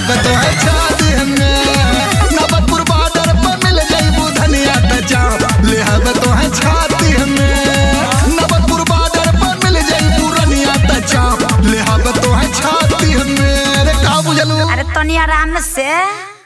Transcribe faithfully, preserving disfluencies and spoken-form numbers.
हब तो है छाती में नवतपुर बॉर्डर पर मिल जाइबू धनिया त चाप ले हब तो है छाती में नवतपुर बॉर्डर पर मिल जाइबू रनिया त चाप ले हब तो है छाती में। अरे का बुझलू? अरे तनी आराम से।